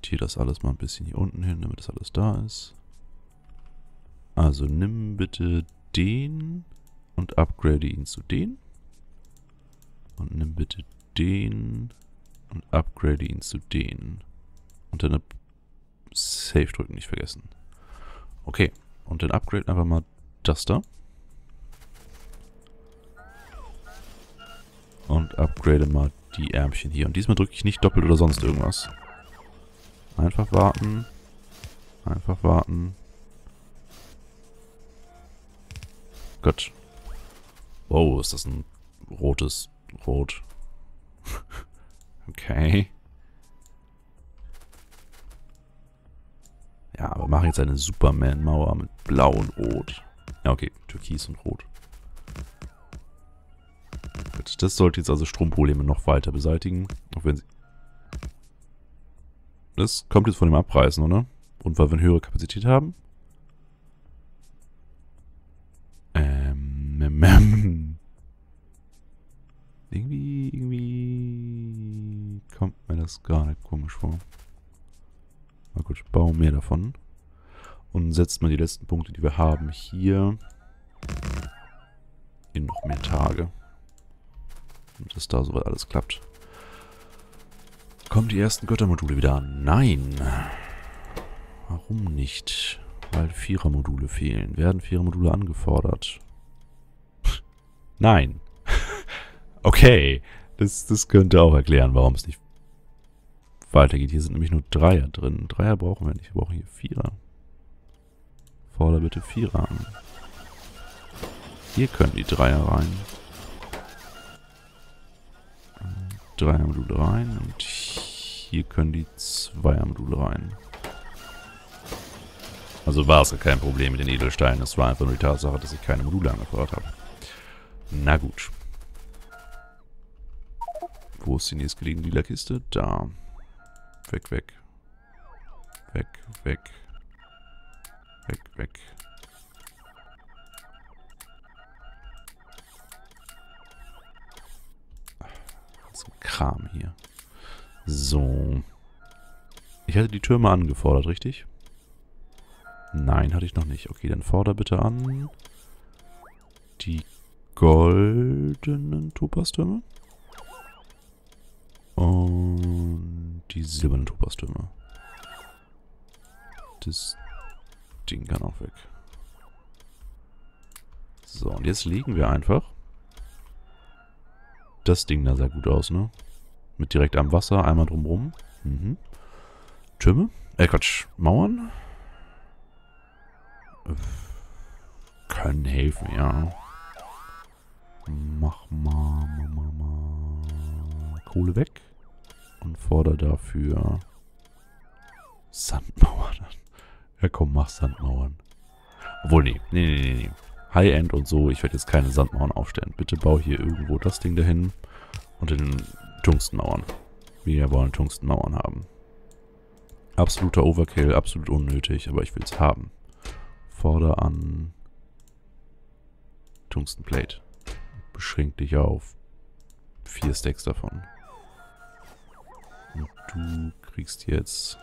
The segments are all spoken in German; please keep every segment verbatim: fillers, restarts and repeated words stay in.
sortiere das alles mal ein bisschen hier unten hin, damit das alles da ist. Also nimm bitte den und upgrade ihn zu den. Und nimm bitte den und upgrade ihn zu den. Und dann Save drücken, nicht vergessen. Okay, und dann upgrade einfach mal das da. Und upgrade mal die Ärmchen hier. Und diesmal drücke ich nicht doppelt oder sonst irgendwas. Einfach warten. Einfach warten. Gut. Wow, ist das ein rotes Rot. Okay. Ja, aber wir machen jetzt eine Superman-Mauer mit Blau und Rot. Ja, okay. Türkis und Rot. Gut, das sollte jetzt also Stromprobleme noch weiter beseitigen. Auch wenn sie... Das kommt jetzt von dem Abreißen, oder? Und weil wir eine höhere Kapazität haben? Ähm, ähm, ähm. Irgendwie, irgendwie kommt mir das gar nicht komisch vor. Na gut, bauen mehr davon. Und setzt mal die letzten Punkte, die wir haben, hier in noch mehr Tage. Und dass da soweit alles klappt. Kommen die ersten Göttermodule wieder an? Nein. Warum nicht? Weil Vierer-Module fehlen. Werden Vierer-Module angefordert? Nein. Okay. Das, das könnte auch erklären, warum es nicht weitergeht. Hier sind nämlich nur Dreier drin. Dreier brauchen wir nicht. Wir brauchen hier Vierer. Forder bitte Vierer an. Hier können die Dreier rein. Dreier-Module rein. Und hier können die Zweier-Module rein. Also war es ja kein Problem mit den Edelsteinen. Es war einfach nur die Tatsache, dass ich keine Module angefordert habe. Na gut. Wo ist die nächstgelegene lila Kiste? Da. Weg, weg. Weg, weg. Weg, weg. Was ein Kram hier. So. Ich hatte die Türme angefordert, richtig? Nein, hatte ich noch nicht. Okay, dann forder bitte an die goldenen Topastürme. Und die silbernen Topastürme. Das Ding kann auch weg. So, und jetzt legen wir einfach. Das Ding da sah gut aus, ne? Mit direkt am Wasser, einmal drumrum. Mhm. Türme? Äh, Quatsch. Mauern? Können helfen, ja. Mach mal, mach mal, mal Kohle weg. Und fordere dafür Sandmauern an. Ja komm, mach Sandmauern. Obwohl, nee, nee, nee, nee, nee. High-End und so, ich werde jetzt keine Sandmauern aufstellen. Bitte bau hier irgendwo das Ding dahin und den Tungstenmauern. Wir wollen Tungstenmauern haben. Absoluter Overkill, absolut unnötig, aber ich will es haben. Forder an Tungstenplate. Beschränk dich auf vier Stacks davon. Und du kriegst jetzt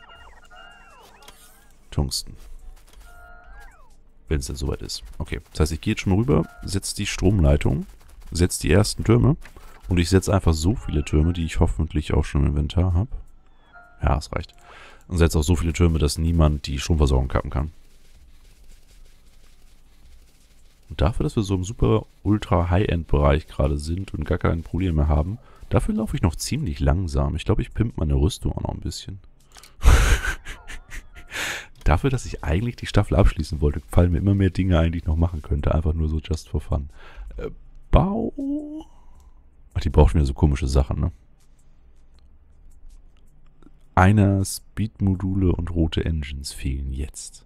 Tungsten. Wenn es denn soweit ist. Okay, das heißt, ich gehe jetzt schon mal rüber, setze die Stromleitung, setze die ersten Türme und ich setze einfach so viele Türme, die ich hoffentlich auch schon im Inventar habe. Ja, es reicht. Und setze auch so viele Türme, dass niemand die Stromversorgung kappen kann. Und dafür, dass wir so im super ultra High-End-Bereich gerade sind und gar kein Problem mehr haben, dafür laufe ich noch ziemlich langsam. Ich glaube, ich pimpe meine Rüstung auch noch ein bisschen. Dafür, dass ich eigentlich die Staffel abschließen wollte, fallen mir immer mehr Dinge ein, die ich noch machen könnte. Einfach nur so just for fun. Äh, Bau. Ach, die braucht wieder so komische Sachen, ne? Einer Speed-Module und rote Engines fehlen jetzt.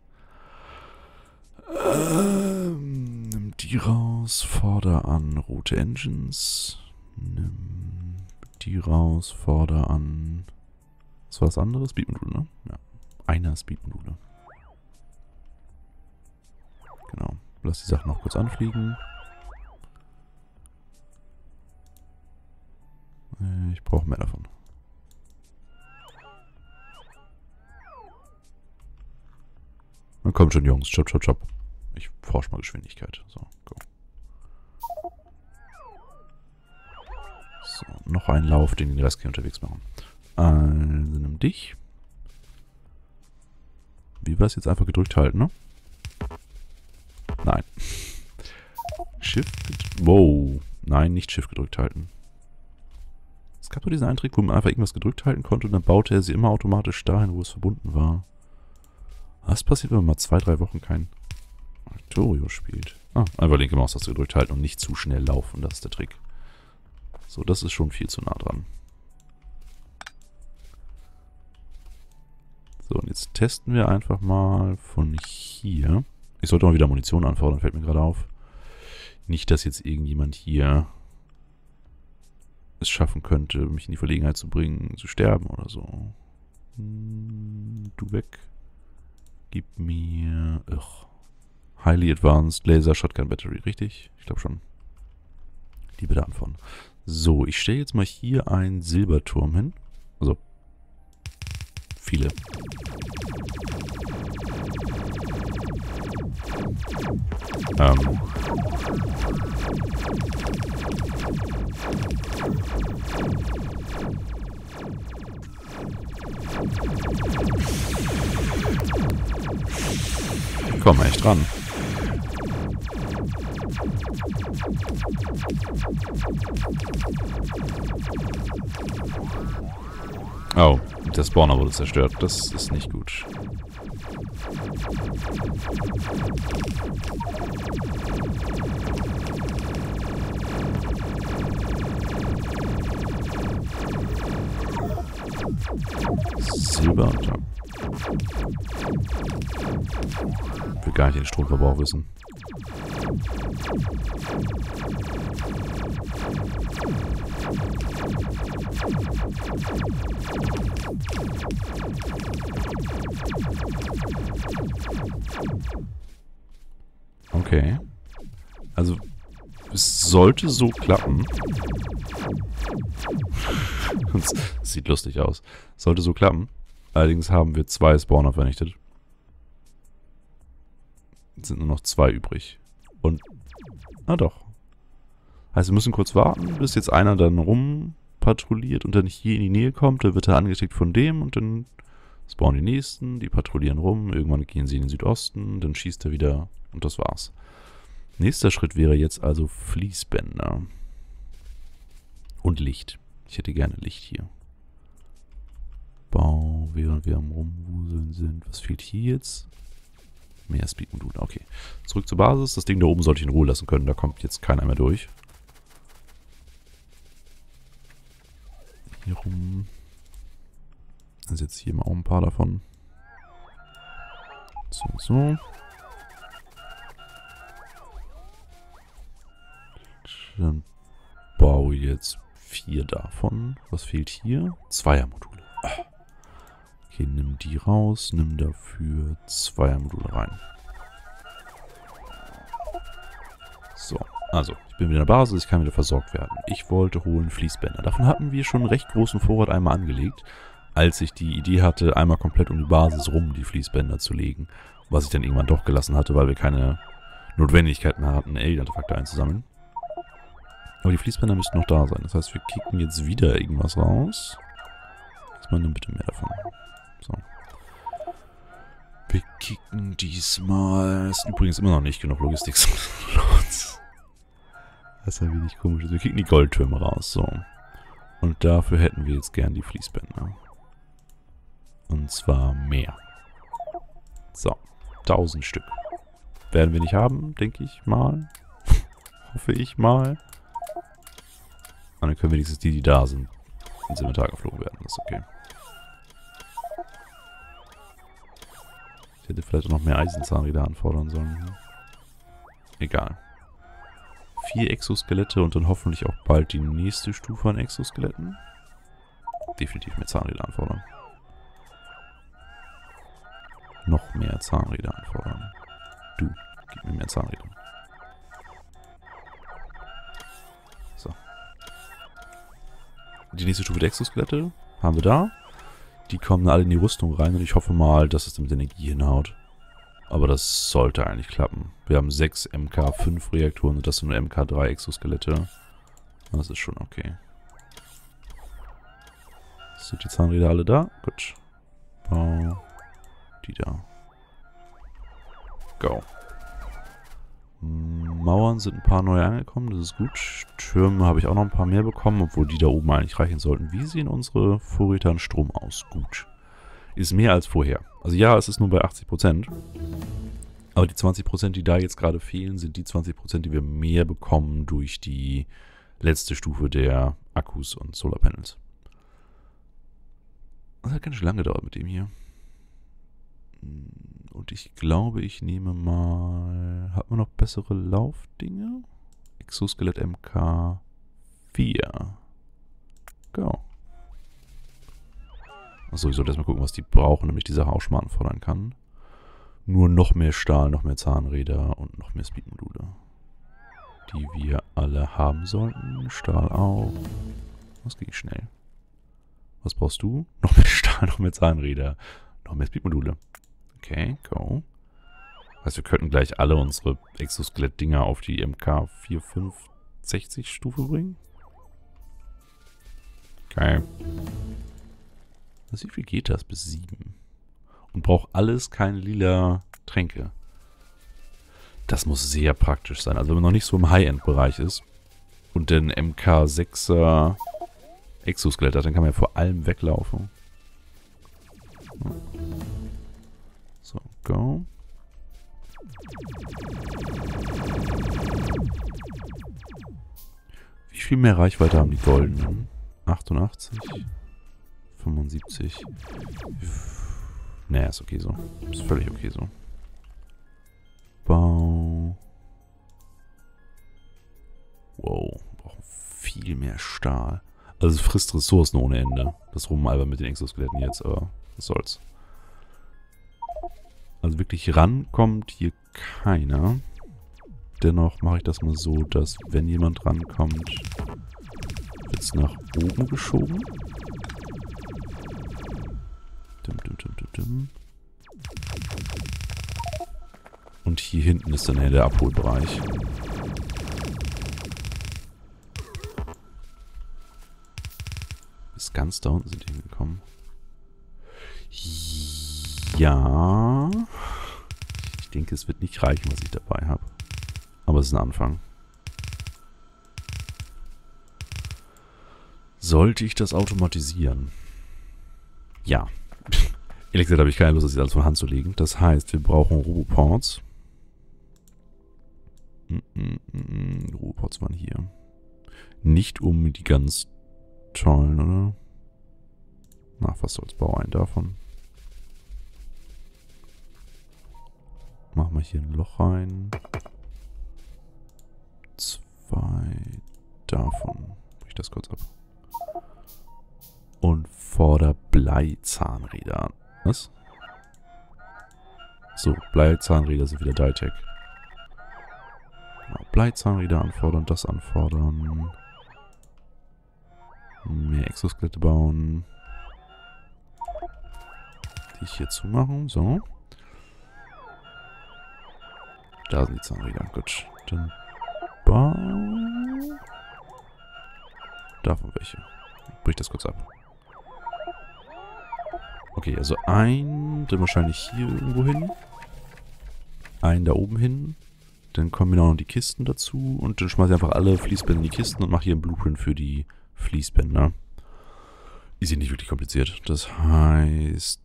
Ähm, nimm die raus, forder an rote Engines. Nimm die raus, forder an... Was war das andere? Speed-Module, ne? Ja. Einer Speed-Module. Genau. Lass die Sachen noch kurz anfliegen. Ich brauche mehr davon. Dann kommt schon, Jungs. Chop, chop, chop. Ich forsche mal Geschwindigkeit. So, go. So, noch ein Lauf, den die Rest unterwegs machen. Also nimm dich. Wie war es jetzt? Einfach gedrückt halten, ne? Nein. Shift gedrückt. Wow. Nein, nicht Shift gedrückt halten. Es gab nur diesen einen Trick, wo man einfach irgendwas gedrückt halten konnte und dann baute er sie immer automatisch dahin, wo es verbunden war. Was passiert, wenn man mal zwei, drei Wochen kein Arctorio spielt? Ah, einfach linke Maustaste gedrückt halten und nicht zu schnell laufen, das ist der Trick. So, das ist schon viel zu nah dran. So, und jetzt testen wir einfach mal von hier. Ich sollte mal wieder Munition anfordern, fällt mir gerade auf. Nicht, dass jetzt irgendjemand hier es schaffen könnte, mich in die Verlegenheit zu bringen, zu sterben oder so. Hm, du weg. Gib mir... Ugh. Highly Advanced Laser Shotgun Battery, richtig? Ich glaube schon. Die bitte anfordern. So, ich stelle jetzt mal hier einen Silberturm hin. Also, viele. Ähm. Komm echt ran. Oh, der Spawner wurde zerstört. Das ist nicht gut. Silber. Ich will gar nicht den Stromverbrauch wissen. Okay. Also, es sollte so klappen. Das sieht lustig aus. Sollte so klappen. Allerdings haben wir zwei Spawner vernichtet. Jetzt sind nur noch zwei übrig. Und... Ah doch. Heißt, wir müssen kurz warten, bis jetzt einer dann rumpatrouilliert und dann hier in die Nähe kommt. Dann wird er angetickt von dem und dann spawnen die nächsten. Die patrouillieren rum. Irgendwann gehen sie in den Südosten. Dann schießt er wieder und das war's. Nächster Schritt wäre jetzt also Fließbänder. Und Licht. Ich hätte gerne Licht hier. Bau, während wir am Rumwuseln sind. Was fehlt hier jetzt? Mehr Speed-Module. Okay. Zurück zur Basis. Das Ding da oben sollte ich in Ruhe lassen können. Da kommt jetzt keiner mehr durch. Hier rum. Also jetzt hier mal auch ein paar davon. So, so. Dann baue ich jetzt vier davon. Was fehlt hier? Zweiermodule. Okay, nimm die raus. Nimm dafür Zweiermodule rein. So, also, ich bin wieder in der Basis. Ich kann wieder versorgt werden. Ich wollte holen Fließbänder. Davon hatten wir schon einen recht großen Vorrat einmal angelegt, als ich die Idee hatte, einmal komplett um die Basis rum die Fließbänder zu legen. Was ich dann irgendwann doch gelassen hatte, weil wir keine Notwendigkeit mehr hatten, Alien-Artefakte einzusammeln. Aber die Fließbänder müssten noch da sein. Das heißt, wir kicken jetzt wieder irgendwas raus. Diesmal nimm bitte mehr davon. So. Wir kicken diesmal... Es ist übrigens immer noch nicht genug Logistik-Slots. Das ist ein wenig komisch. Wir kicken die Goldtürme raus. So. Und dafür hätten wir jetzt gern die Fließbänder. Und zwar mehr. So. tausend Stück. Werden wir nicht haben, denke ich mal. Hoffe ich mal. Und dann können wenigstens die, die da sind, ins Inventar geflogen werden. Das ist okay. Ich hätte vielleicht auch noch mehr Eisenzahnräder anfordern sollen. Egal. Vier Exoskelette und dann hoffentlich auch bald die nächste Stufe an Exoskeletten. Definitiv mehr Zahnräder anfordern. Noch mehr Zahnräder anfordern. Du, gib mir mehr Zahnräder. So. Die nächste Stufe der Exoskelette haben wir da. Die kommen alle in die Rüstung rein und ich hoffe mal, dass es mit Energie hinhaut. Aber das sollte eigentlich klappen. Wir haben sechs M K fünf Reaktoren und das sind nur M K drei Exoskelette. Das ist schon okay. Sind die Zahnräder alle da? Gut. Bau. Die da. Go. Mauern sind ein paar neue angekommen, das ist gut. Türme habe ich auch noch ein paar mehr bekommen, obwohl die da oben eigentlich reichen sollten. Wie sehen unsere Vorräte an Strom aus? Gut. Ist mehr als vorher. Also ja, es ist nur bei achtzig Prozent. Aber die zwanzig Prozent, die da jetzt gerade fehlen, sind die zwanzig Prozent, die wir mehr bekommen durch die letzte Stufe der Akkus und Solarpanels. Das hat ganz schön lange gedauert mit dem hier. Und ich glaube, ich nehme mal... Hat man noch bessere Laufdinge? Exoskelett M K vier. Go. Achso, ich sollte erstmal gucken, was die brauchen, damit ich die Sache auch schon mal anfordern kann. Nur noch mehr Stahl, noch mehr Zahnräder und noch mehr Speedmodule. Die wir alle haben sollten. Stahl auch. Das ging schnell. Was brauchst du? Noch mehr Stahl, noch mehr Zahnräder. Noch mehr Speedmodule. Okay, go. Heißt, wir könnten gleich alle unsere Exoskelett-Dinger auf die M K vier fünf sechzig Stufe bringen. Okay. Wie viel geht das? Bis sieben. Und braucht alles keine lila Tränke. Das muss sehr praktisch sein. Also wenn man noch nicht so im High-End-Bereich ist und den M K sechser Exoskelett hat, dann kann man ja vor allem weglaufen. So, go. Wie viel mehr Reichweite haben die goldenen? achtundachtzig? fünfundsiebzig? Naja, ist okay so. Ist völlig okay so. Bau. Wow, wir brauchen viel mehr Stahl. Also es frisst Ressourcen ohne Ende. Das Rumalbern mit den Exoskeletten jetzt, aber was soll's. Also wirklich rankommt hier keiner. Dennoch mache ich das mal so, dass wenn jemand rankommt, wird es nach oben geschoben. Dum, dum, dum, dum, dum. Und hier hinten ist dann der Abholbereich. Bis ganz da unten sind die hingekommen. Ja. Ich denke, es wird nicht reichen, was ich dabei habe. Aber es ist ein Anfang. Sollte ich das automatisieren? Ja. Ehrlich gesagt habe ich keine Lust, das jetzt alles von Hand zu legen. Das heißt, wir brauchen Roboports. Mm -mm -mm. Roboports waren hier. Nicht um die ganz tollen, oder? Na, was soll's, bau einen davon. Machen wir hier ein Loch rein. Zwei davon. Brich das kurz ab. Und forder Bleizahnräder an. Was? So, Bleizahnräder sind wieder Ditec. Genau, Bleizahnräder anfordern, das anfordern. Mehr Exoskelette bauen. Die hier zumachen, so. Da sind die Zahnräder, gut. Dann bau. Davon welche. Brich das kurz ab. Okay, also ein, dann wahrscheinlich hier irgendwo hin. Einen da oben hin. Dann kommen wir noch die Kisten dazu. Und dann schmeiße ich einfach alle Fließbänder in die Kisten und mache hier einen Blueprint für die Fließbänder. Ist hier nicht wirklich kompliziert. Das heißt,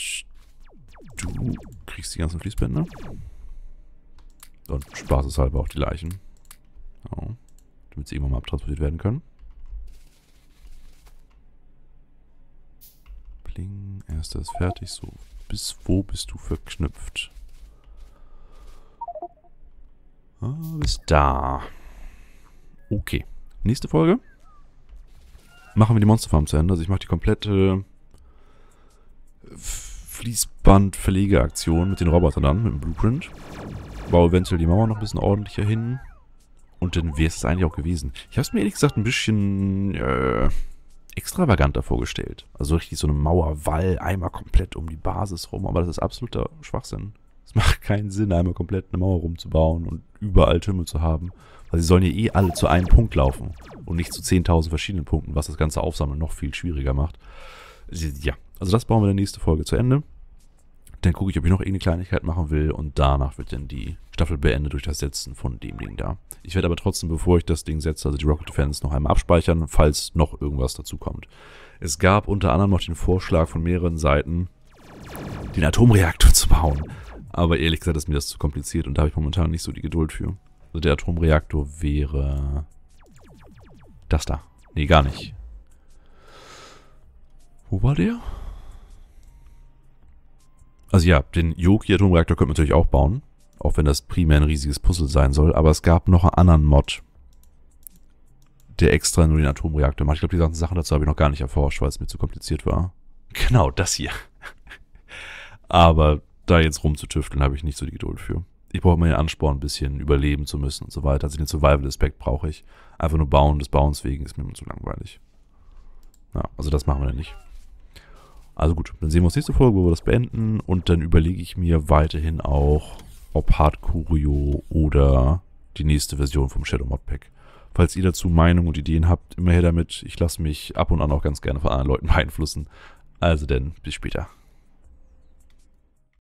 du kriegst die ganzen Fließbänder. Und spaßeshalber auch die Leichen. So, damit sie irgendwann mal abtransportiert werden können. Bling, erster ist fertig. So, bis wo bist du verknüpft? Ah, bis da. Okay. Nächste Folge. Machen wir die Monsterfarm zu Ende. Also ich mache die komplette Fließband-Verlegeaktion mit den Robotern dann, mit dem Blueprint. Baue eventuell die Mauer noch ein bisschen ordentlicher hin. Und dann wäre es eigentlich auch gewesen. Ich habe es mir ehrlich gesagt ein bisschen äh, extravaganter vorgestellt. Also richtig so eine Mauerwall, einmal komplett um die Basis rum. Aber das ist absoluter Schwachsinn. Es macht keinen Sinn, einmal komplett eine Mauer rumzubauen und überall Türme zu haben. Weil sie sollen ja eh alle zu einem Punkt laufen und nicht zu zehntausend verschiedenen Punkten, was das ganze Aufsammeln noch viel schwieriger macht. Ja, also das bauen wir in der nächsten Folge zu Ende. Dann gucke ich, ob ich noch irgendeine Kleinigkeit machen will und danach wird dann die Staffel beendet durch das Setzen von dem Ding da. Ich werde aber trotzdem, bevor ich das Ding setze, also die Rocket Defense, noch einmal abspeichern, falls noch irgendwas dazu kommt. Es gab unter anderem noch den Vorschlag von mehreren Seiten, den Atomreaktor zu bauen. Aber ehrlich gesagt ist mir das zu kompliziert und da habe ich momentan nicht so die Geduld für. Also der Atomreaktor wäre das da. Nee, gar nicht. Wo war der? Also ja, den Yoki-Atomreaktor könnte man natürlich auch bauen. Auch wenn das primär ein riesiges Puzzle sein soll. Aber es gab noch einen anderen Mod, der extra nur den Atomreaktor macht. Ich glaube, die ganzen Sachen dazu habe ich noch gar nicht erforscht, weil es mir zu kompliziert war. Genau, das hier. Aber da jetzt rumzutüfteln, habe ich nicht so die Geduld für. Ich brauche immer den Ansporn, ein bisschen überleben zu müssen und so weiter. Also den Survival-Aspekt brauche ich. Einfach nur bauen, des Bauens wegen ist mir immer zu langweilig. Ja, also das machen wir dann nicht. Also gut, dann sehen wir uns nächste Folge, wo wir das beenden. Und dann überlege ich mir weiterhin auch, ob Hardcurio oder die nächste Version vom Shadow Mod Pack. Falls ihr dazu Meinungen und Ideen habt, immer her damit. Ich lasse mich ab und an auch ganz gerne von anderen Leuten beeinflussen. Also denn, bis später.